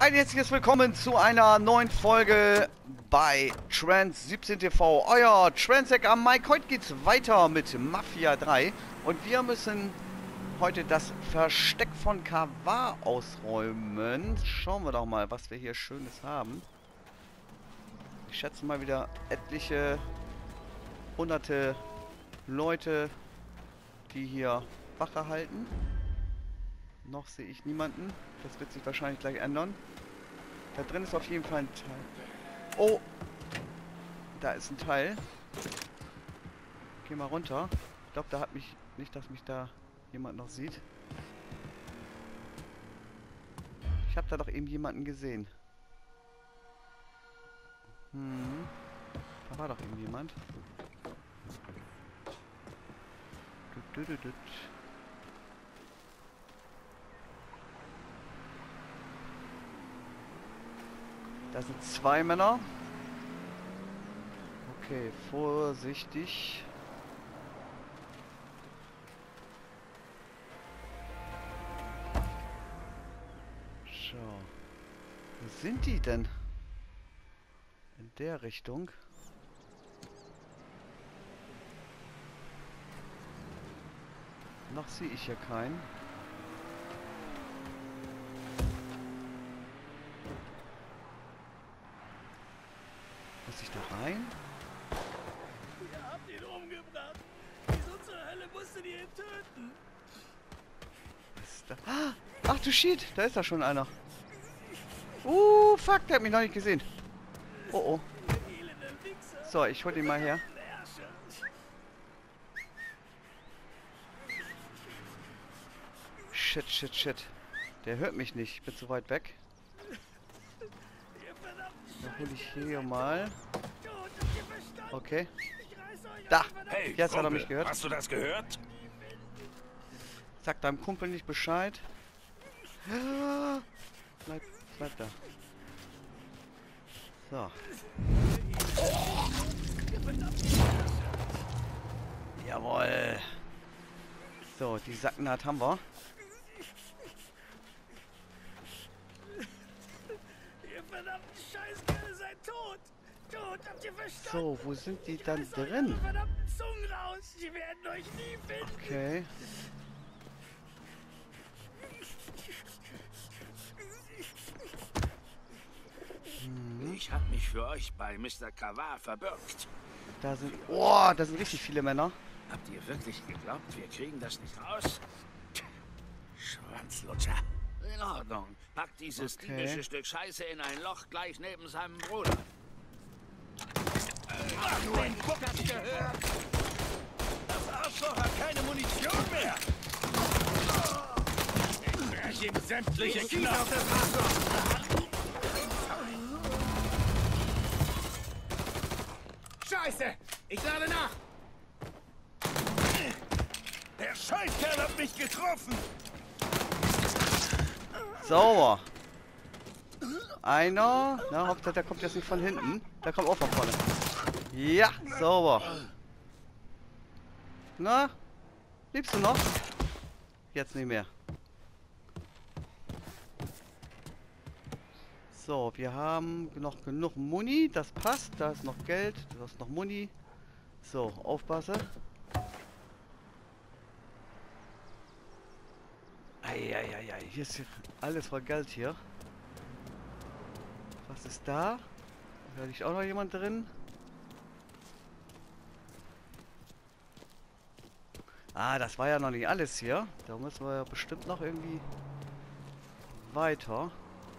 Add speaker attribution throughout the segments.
Speaker 1: Ein herzliches Willkommen zu einer neuen Folge bei Trans 17 TV. Euer Transhacker Mike. Heute geht's weiter mit Mafia 3 und wir müssen heute das Versteck von Kavar ausräumen. Schauen wir doch mal, was wir hier Schönes haben. Ich schätze mal wieder etliche hunderte Leute, die hier Wache halten. Noch sehe ich niemanden. Das wird sich wahrscheinlich gleich ändern. Da drin ist auf jeden Fall ein Teil. Oh! Da ist ein Teil. Geh mal runter. Ich glaube, da hat mich... Nicht, dass mich da jemand noch sieht. Ich habe da doch eben jemanden gesehen. Da war doch eben jemand. Da sind zwei Männer. Okay, vorsichtig. Schau. Wo sind die denn? In der Richtung. Noch sehe ich hier keinen. Muss ich da rein?
Speaker 2: Ihr habt ihn umgebracht. Wieso zur Hölle musstet ihr ihn töten?
Speaker 1: Was ist da? Ah! Ach du Shit, da ist da schon einer. Fuck, der hat mich noch nicht gesehen. Oh. So, ich hol den mal her. Shit. Der hört mich nicht. Ich bin zu weit weg. Dann hol ich hier mal. Okay. Da!
Speaker 3: Hey,
Speaker 1: Jetzt hat er
Speaker 3: Kumpel,
Speaker 1: mich gehört.
Speaker 3: hast du das gehört?
Speaker 1: Sag deinem Kumpel nicht Bescheid. Bleib da. So. Jawohl. So, die Sackennaht haben wir.
Speaker 2: Ihr verdammten Scheißkerle seid tot. Tot, habt ihr verstanden?
Speaker 1: So, wo sind die dann
Speaker 2: Reißt eure
Speaker 1: drin?
Speaker 2: verdammten Zungen raus. Sie werden euch nie finden.
Speaker 1: Okay.
Speaker 3: Ich habe mich für euch bei Mr. Kavar verbürgt.
Speaker 1: Da sind... Oh, da sind richtig viele Männer.
Speaker 3: Habt ihr wirklich geglaubt, wir kriegen das nicht raus? Schwanzlutscher. In Ordnung. Packt dieses diebische Stück Scheiße in ein Loch gleich neben seinem Bruder.
Speaker 2: Du ein Guck hast gehört. Das Arschloch hat keine Munition mehr. Ich breche ihm sämtliche Knochen. Scheiße! Ich lade nach! Der Scheißkerl hat mich getroffen!
Speaker 1: Sauber. Einer. Na, Hauptsache, der kommt jetzt nicht von hinten. Der kommt auch von vorne. Ja, sauber. Na? Lebst du noch? Jetzt nicht mehr. So, wir haben noch genug Muni. Das passt. Da ist noch Geld. Da ist noch Muni. So, aufpasse. Eieiei. Hier ist alles voll Geld hier. Was ist da? Da liegt auch noch jemand drin. Ah, das war ja noch nicht alles hier. Da müssen wir ja bestimmt noch irgendwie weiter.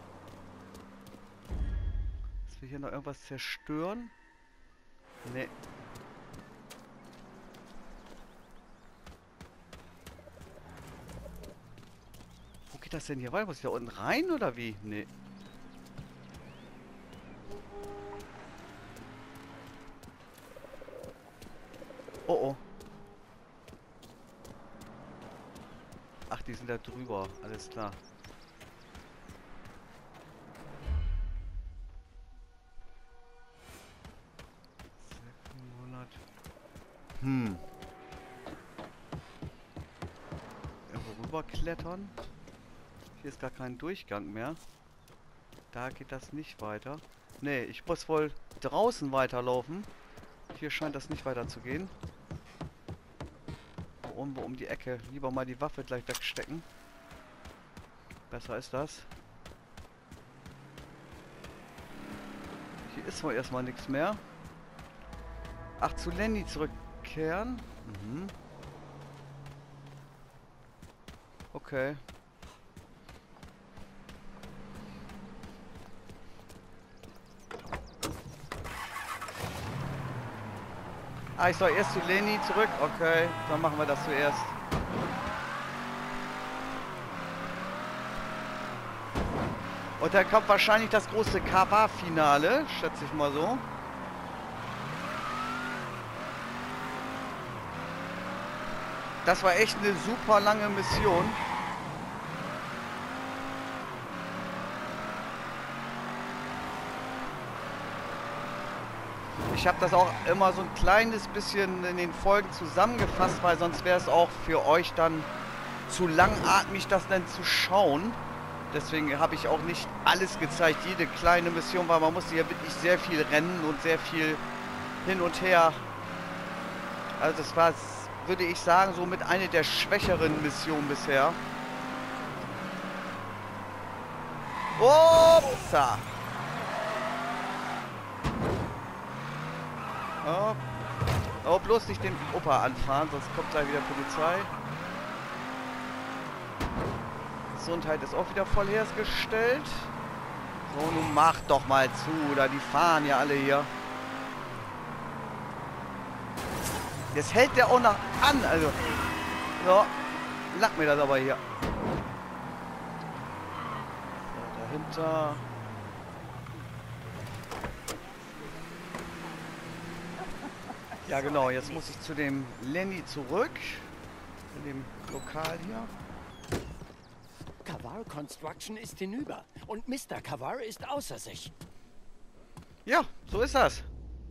Speaker 1: Dass wir hier noch irgendwas zerstören? Nee. Wo geht das denn hier weiter? Muss ich da unten rein oder wie? Nee. Oh. Ach, die sind da drüber. Alles klar. Irgendwo rüber klettern. Hier ist gar kein Durchgang mehr. Da geht das nicht weiter. Nee, ich muss wohl draußen weiterlaufen. Hier scheint das nicht weiter zu gehen. Irgendwo um die Ecke. Lieber mal die Waffe gleich wegstecken. Besser ist das. Hier ist wohl erstmal nichts mehr. Ach, zu Lenny zurückkehren. Mhm. Okay. Ah, ich soll erst zu Lenny zurück? Okay, dann machen wir das zuerst. Und dann kommt wahrscheinlich das große Kawa-Finale, schätze ich mal so. Das war echt eine super lange Mission. Ich habe das auch immer so ein kleines bisschen in den Folgen zusammengefasst, weil sonst wäre es auch für euch dann zu langatmig, das dann zu schauen. Deswegen habe ich auch nicht alles gezeigt, jede kleine Mission, weil man musste ja wirklich sehr viel rennen und sehr viel hin und her. Also das war, würde ich sagen, so mit einer der schwächeren Missionen bisher. Upsa! Oh. Oh, bloß nicht den Opa anfahren, sonst kommt gleich wieder Polizei. Gesundheit ist auch wieder voll hergestellt. So, nun mach doch mal zu, da die fahren ja alle hier. Jetzt hält der auch noch an, also. So, lack mir das aber hier. So, dahinter. Ja genau, jetzt muss ich zu dem Lenny zurück. In dem Lokal hier.
Speaker 4: Kavar Construction ist hinüber und Mr. Kavar ist außer sich.
Speaker 1: Ja, so ist das.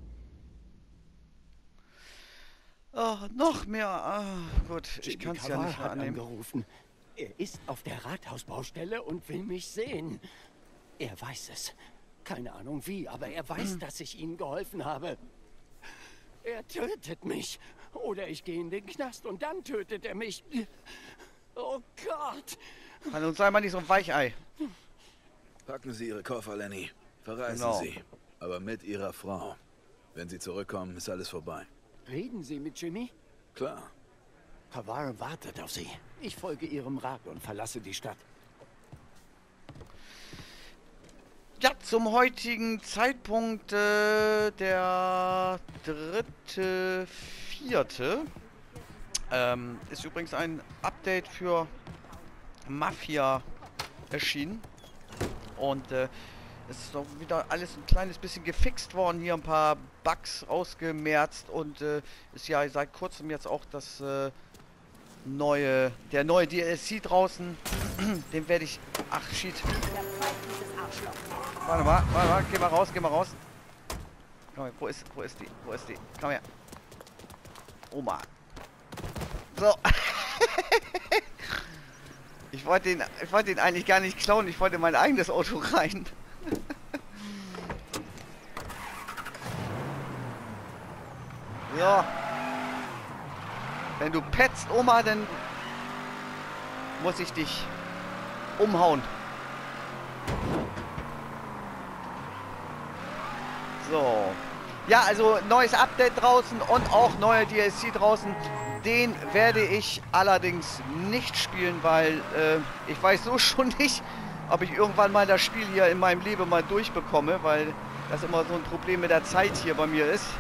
Speaker 1: Oh, noch mehr. Ah, gut, ich kann es ja nicht mehr annehmen.
Speaker 4: Angerufen. Er ist auf der Rathausbaustelle und will mich sehen. Er weiß es. Keine Ahnung wie, aber er weiß, dass ich ihnen geholfen habe. Er tötet mich. Oder ich gehe in den Knast und dann tötet er mich. Oh Gott.
Speaker 1: Kann uns sei mal nicht so ein Weichei.
Speaker 5: Packen Sie Ihre Koffer, Lenny. Verreisen
Speaker 1: Genau.
Speaker 5: Sie. Aber mit Ihrer Frau. Wenn Sie zurückkommen, ist alles vorbei.
Speaker 4: Reden Sie mit Jimmy?
Speaker 5: Klar.
Speaker 4: Kavar wartet auf Sie. Ich folge Ihrem Rat und verlasse die Stadt.
Speaker 1: Ja, zum heutigen Zeitpunkt der 3.4. Ist übrigens ein Update für Mafia erschienen. Und es ist doch wieder alles ein kleines bisschen gefixt worden. Hier ein paar Bugs ausgemerzt. Und ist ja seit kurzem jetzt auch das der neue DLC draußen. Den werde ich... Ach, shit. Warte mal, geh mal raus. Komm her, wo ist die? Komm her. Oma. So. Ich wollte den eigentlich gar nicht klauen, ich wollte in mein eigenes Auto rein. So. Wenn du petzt, Oma, dann muss ich dich umhauen. So. Ja, also neues Update draußen und auch neuer DLC draußen. Den werde ich allerdings nicht spielen, weil ich weiß so schon nicht, ob ich irgendwann mal das Spiel hier in meinem Leben mal durchbekomme, weil das immer so ein Problem mit der Zeit hier bei mir ist.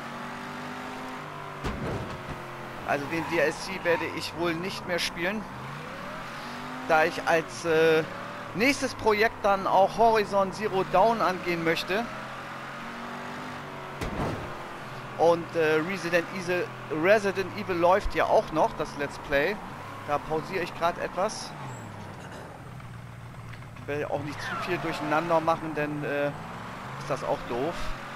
Speaker 1: Also den DLC werde ich wohl nicht mehr spielen, da ich als nächstes Projekt dann auch Horizon Zero Dawn angehen möchte. Und Resident Evil läuft ja auch noch, das Let's Play. Da pausiere ich gerade etwas. Ich will auch nicht zu viel durcheinander machen, denn ist das auch doof.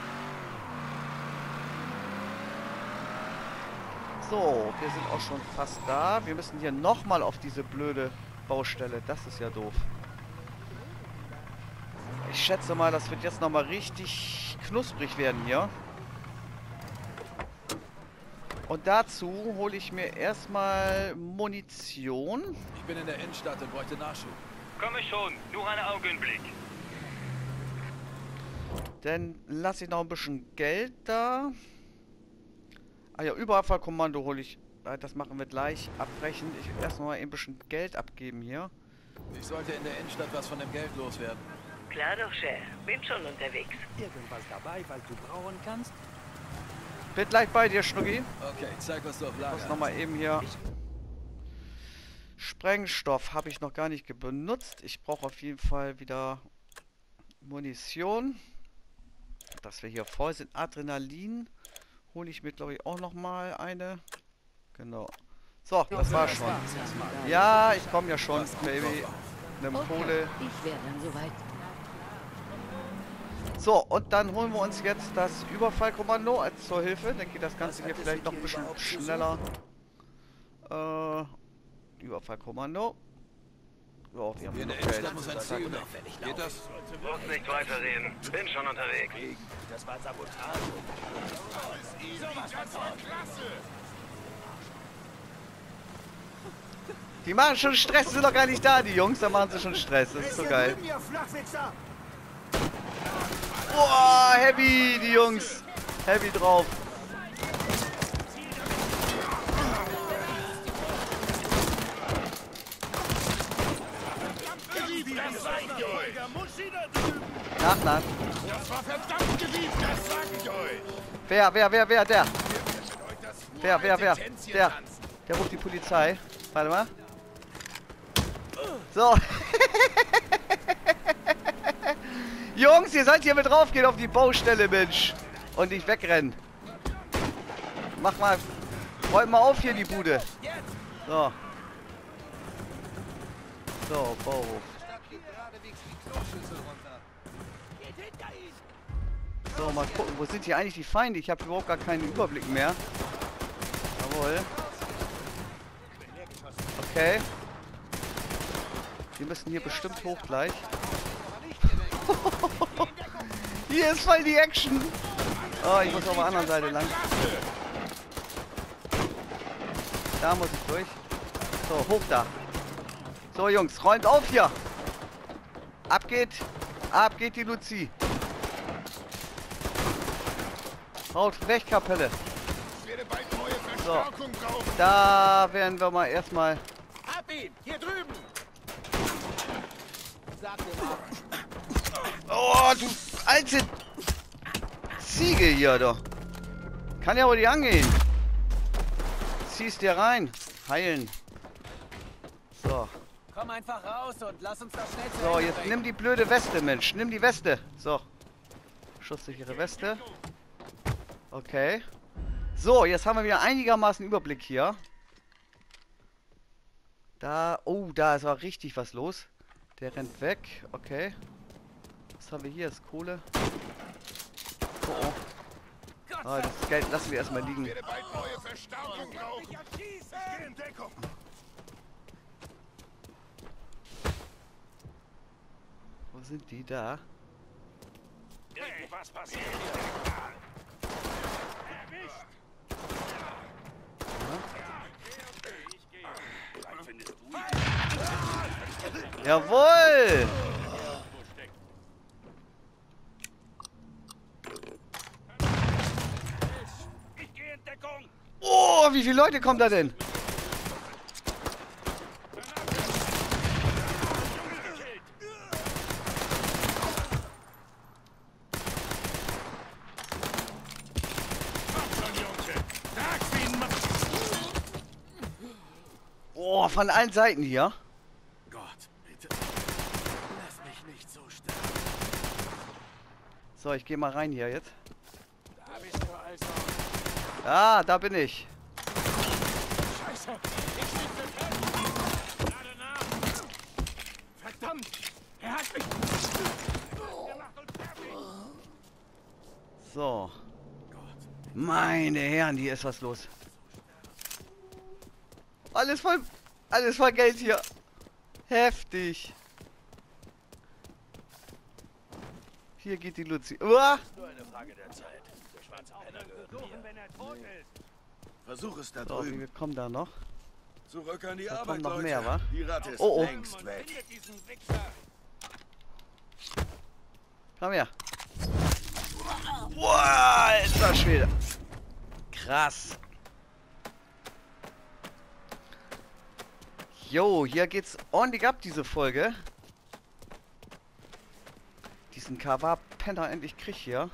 Speaker 1: So, wir sind auch schon fast da. Wir müssen hier nochmal auf diese blöde Baustelle. Das ist ja doof. Ich schätze mal, das wird jetzt nochmal richtig knusprig werden hier. Und dazu hole ich mir erstmal Munition.
Speaker 5: Ich bin in der Innenstadt und bräuchte Nachschub.
Speaker 6: Komme schon, nur einen Augenblick.
Speaker 1: Dann lasse ich noch ein bisschen Geld da. Ah ja, Überfallkommando hole ich. Das machen wir gleich. Abbrechen. Ich will erst noch mal ein bisschen Geld abgeben hier.
Speaker 5: Ich sollte in der Innenstadt was von dem Geld loswerden.
Speaker 7: Klar doch, Chef. Bin schon unterwegs.
Speaker 2: Irgendwas dabei, weil du brauen kannst?
Speaker 1: Bin gleich bei dir, Schnucki.
Speaker 5: Okay, zeig, was du auf
Speaker 1: Ich
Speaker 5: Lager
Speaker 1: muss
Speaker 5: hast.
Speaker 1: noch mal eben hier... Sprengstoff habe ich noch gar nicht benutzt. Ich brauche auf jeden Fall wieder Munition. Dass wir hier voll sind. Adrenalin hole ich mir, glaube ich, auch noch mal eine. Genau. So, das war schon. Ja, ich komme ja schon, Baby. Eine Kohle.
Speaker 7: Ich wäre dann soweit.
Speaker 1: So, und dann holen wir uns jetzt das Überfallkommando als zur Hilfe. Dann geht das Ganze hier vielleicht noch ein bisschen schneller. Überfallkommando. Ja, wir haben
Speaker 5: In
Speaker 1: noch
Speaker 5: der
Speaker 1: Geld.
Speaker 5: Innenstadt muss ein Ziel weg. Geht das?
Speaker 6: Muss nicht weiterreden. Bin schon unterwegs.
Speaker 2: Das war Sabotage.
Speaker 1: Die machen schon Stress, sind doch gar nicht da, die Jungs. Da machen sie schon Stress. Das ist so geil. Boah, heavy, die Jungs. Heavy drauf. Na.
Speaker 8: Das war verdammt geliebt, das sag ich euch.
Speaker 1: Wer? Der. Wer? Der ruft die Polizei. Warte mal. So. Jungs, ihr sollt hier mit draufgehen auf die Baustelle, Mensch. Und nicht wegrennen. Mach mal. Räum mal auf hier die Bude. So. So, Bauhof. So, mal gucken, wo sind hier eigentlich die Feinde? Ich habe überhaupt gar keinen Überblick mehr. Jawohl. Okay. Wir müssen hier bestimmt hoch gleich. Hier ist voll die Action. Oh, ich muss auf der anderen Seite lang. Da muss ich durch. So, hoch da. So, Jungs, räumt auf hier. Ab geht die Luzi. Haut weg, Kapelle.
Speaker 8: Ich werde bald neue Verstärkung brauchen.
Speaker 1: Da werden wir mal erstmal.
Speaker 2: Hab ihn! Hier drüben! Sag dir mal.
Speaker 1: Oh, du alte Ziege hier doch. Kann ja wohl die angehen. Ziehst dir rein. Heilen. So.
Speaker 2: Komm einfach raus und lass uns das schnell zu
Speaker 1: So,
Speaker 2: Ende
Speaker 1: jetzt
Speaker 2: bringen.
Speaker 1: nimm die blöde Weste, Mensch. Nimm die Weste. So. Schusssichere Weste. Okay. So, jetzt haben wir wieder einigermaßen Überblick hier. Da. Oh, da ist aber richtig was los. Der rennt weg. Okay. Was haben wir hier? Das ist Kohle. Oh. Ah, das Geld lassen wir erstmal liegen.
Speaker 8: Ich werde bald neue Verstärkung brauchen. Ich gehe in Deckung.
Speaker 1: Wo sind die da?
Speaker 8: Was passiert?
Speaker 1: Jawohl!
Speaker 8: Ich gehe in Deckung.
Speaker 1: Oh, wie viele Leute kommen da denn? Oh, von allen Seiten hier.
Speaker 8: Gott, bitte. Lass mich nicht so sterben.
Speaker 1: So, ich gehe mal rein hier jetzt.
Speaker 8: Da bist du also.
Speaker 1: Ah, da bin ich.
Speaker 8: Scheiße. Ich sitze fest. Gerade nach. Verdammt. Er hat mich. Er macht uns fertig.
Speaker 1: So. Meine Herren, hier ist was los. Alles voll Geld hier. Heftig. Hier geht die Luzi. Uah!
Speaker 3: Nur eine Frage der Zeit. Der schwarze Penner gehört mir.
Speaker 2: Wenn er tot ist.
Speaker 5: Versuch es da
Speaker 1: So,
Speaker 5: drüben.
Speaker 1: wir kommen da noch.
Speaker 5: Zurück an die
Speaker 1: Da
Speaker 5: Arbeit,
Speaker 1: kommt noch
Speaker 5: Leute.
Speaker 1: mehr, wa?
Speaker 5: Die Ratte ist
Speaker 1: Oh, oh.
Speaker 5: längst weg.
Speaker 2: Findet diesen Wichser.
Speaker 1: Komm her. Boah, alter Schwede. Krass. Jo, hier geht's ordentlich ab, diese Folge. Diesen Kawa-Penner endlich krieg hier.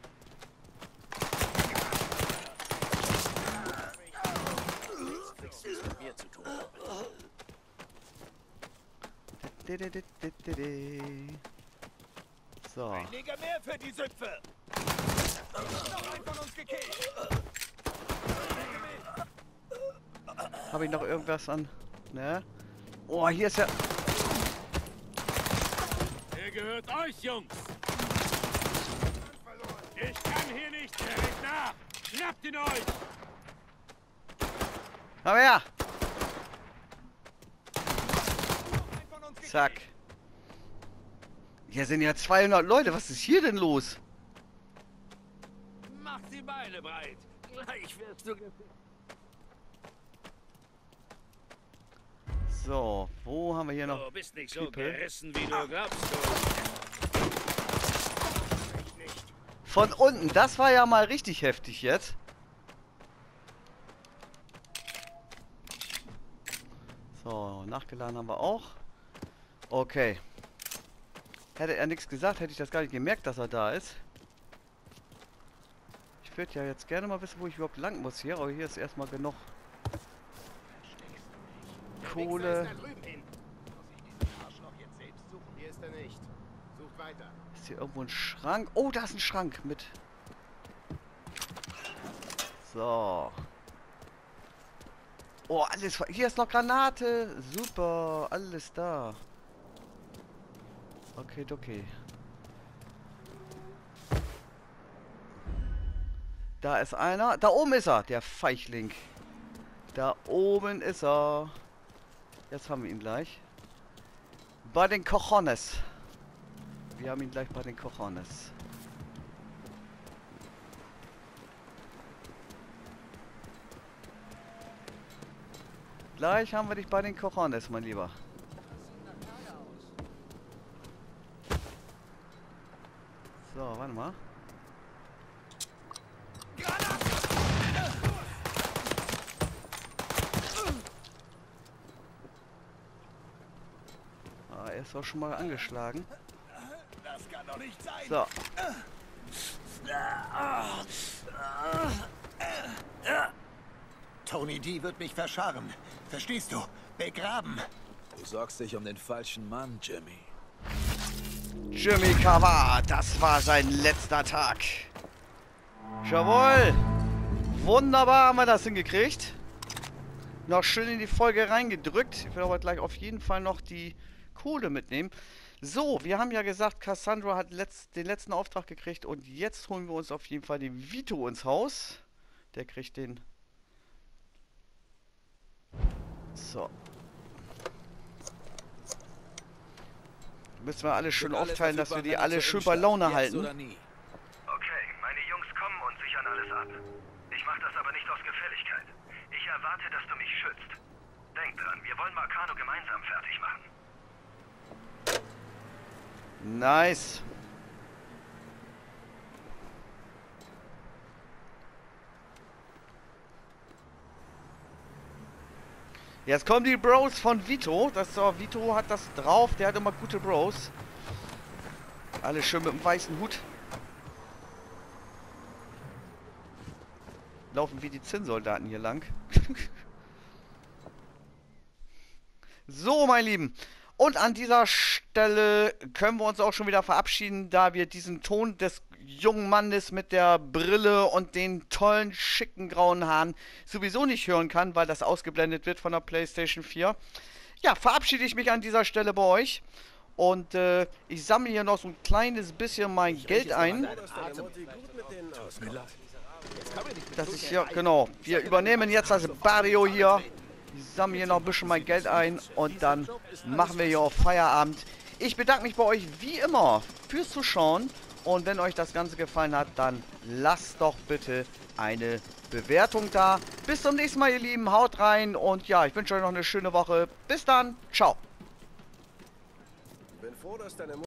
Speaker 1: So.
Speaker 2: Neger mehr für die Süpfe. Noch ein von uns gekillt.
Speaker 1: Habe ich noch irgendwas an? Ne? Oh, hier ist ja...
Speaker 2: Er gehört euch, Jungs. Ich kann hier nicht. Er regt nach. Schnappt ihn euch.
Speaker 1: Komm her!
Speaker 2: Ein von uns gekillt.
Speaker 1: Zack. Hier sind ja 200 Leute. Was ist hier denn los?
Speaker 3: Mach die Beine breit. Gleich wirst du
Speaker 1: So, wo haben wir hier noch?
Speaker 3: Du bist nicht so
Speaker 1: Typen?
Speaker 3: gerissen, wie du glaubst.
Speaker 1: Von unten. Das war ja mal richtig heftig jetzt. So, nachgeladen haben wir auch. Okay. Hätte er nichts gesagt, hätte ich das gar nicht gemerkt, dass er da ist. Ich würde ja jetzt gerne mal wissen, wo ich überhaupt lang muss hier, aber hier ist erstmal genug Kohle. Ist hier irgendwo ein Schrank? Oh, da ist ein Schrank mit. So. Oh, alles. Hier ist noch Granate. Super. Alles da. Okay, okay. Da ist einer. Da oben ist er. Der Feichling. Da oben ist er. Jetzt haben wir ihn gleich. Bei den Cojones. Wir haben ihn gleich bei den Cojones. Gleich haben wir dich bei den Cojones, mein Lieber. So, warte mal. Ah, er ist auch schon mal angeschlagen.
Speaker 2: Das kann doch nicht sein.
Speaker 1: So.
Speaker 9: Tony D wird mich verscharren. Verstehst du? Begraben.
Speaker 5: Du sorgst dich um den falschen Mann, Jimmy.
Speaker 1: Jimmy Kawa, das war sein letzter Tag. Jawohl. Wunderbar haben wir das hingekriegt. Noch schön in die Folge reingedrückt. Ich will aber gleich auf jeden Fall noch die Kohle mitnehmen. So, wir haben ja gesagt, Cassandra hat den letzten Auftrag gekriegt und jetzt holen wir uns auf jeden Fall den Vito ins Haus. Der kriegt den... So. Müssen wir alle schön aufteilen, dass wir die alle schön bei Laune halten.
Speaker 6: Okay, meine Jungs kommen und sichern alles ab. Ich mache das aber nicht aus Gefälligkeit. Ich erwarte, dass du mich schützt. Denk dran, wir wollen Marcano gemeinsam fertig machen.
Speaker 1: Nice. Jetzt kommen die Bros von Vito. Vito hat das drauf. Der hat immer gute Bros. Alle schön mit dem weißen Hut. Laufen wie die Zinnsoldaten hier lang. So, meine Lieben. Und an dieser Stelle können wir uns auch schon wieder verabschieden, da wir diesen Ton des jungen Mannes mit der Brille und den tollen, schicken grauen Haaren sowieso nicht hören kann, weil das ausgeblendet wird von der PlayStation 4. Ja, verabschiede ich mich an dieser Stelle bei euch. Und ich sammle hier noch so ein kleines bisschen mein Geld ein. Das ist ja, genau. Wir übernehmen jetzt das Barrio hier. Ich sammle hier noch ein bisschen mein Geld ein und dann machen wir hier auf Feierabend. Ich bedanke mich bei euch wie immer fürs Zuschauen Und wenn euch das Ganze gefallen hat, dann lasst doch bitte eine Bewertung da. Bis zum nächsten Mal, ihr Lieben. Haut rein. Und ja, ich wünsche euch noch eine schöne Woche. Bis dann. Ciao.
Speaker 8: Bin froh, dass deine